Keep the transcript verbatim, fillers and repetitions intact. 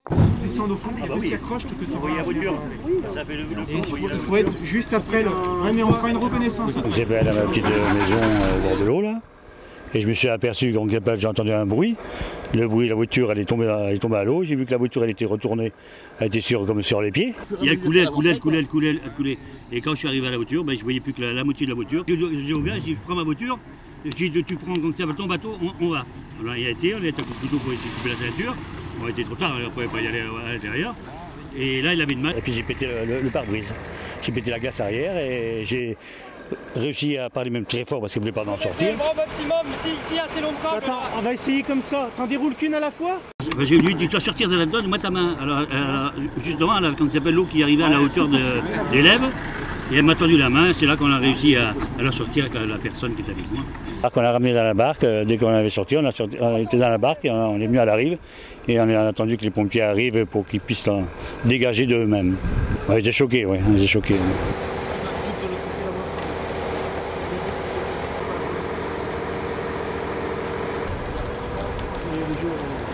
Descendre au fond, il y a Ah bah deux oui. qui accrochent que tu Vous voyez la voiture. Ça fait le, le Et fond, il vous faut, voyez la il faut être juste après le... Ouais, mais on fera une reconnaissance. J'ai été à ma petite maison euh, au bord de l'eau là, et je me suis aperçu, quand j'ai entendu un bruit, le bruit, la voiture elle est tombée, elle est tombée à l'eau, j'ai vu que la voiture elle était retournée, elle était sur, comme sur les pieds. Il a coulé, elle coulait, elle coulait, elle coulait, elle coulait. Et quand je suis arrivé à la voiture, ben, je voyais plus que la, la moitié de la voiture. J'ai ouvert, j'ai dit, je prends ma voiture, j'ai dit, tu prends comme ça, ton bateau, on, on va. Alors il a été, on a été à coup de couteau pour essayer de couper la ceinture. On était trop tard, on ne pouvait pas y aller à l'intérieur. Et là, il avait une main. Et puis j'ai pété le, le, le pare-brise, j'ai pété la glace arrière et j'ai réussi à parler même très fort parce qu'il ne voulait pas en sortir. C'est le grand maximum, ici, ici assez longtemps. Attends, on va essayer comme ça. T'en déroules qu'une à la fois? Ben, j'ai lui dit, tu dois sortir de là-dedans, moi ta main. Alors, euh, justement, là, quand il s'appelle l'eau qui arrivait à la hauteur de, des lèvres, et elle m'a tendu la main, c'est là qu'on a réussi à, à la sortir avec la, la personne qui était avec moi. Alors qu'on a ramené dans la barque, euh, dès qu'on avait sorti, on, a sorti, on était dans la barque et on, on est venu à la rive et on a attendu que les pompiers arrivent pour qu'ils puissent en dégager d'eux-mêmes. On était choqués, oui, on était choqués. Et le jour,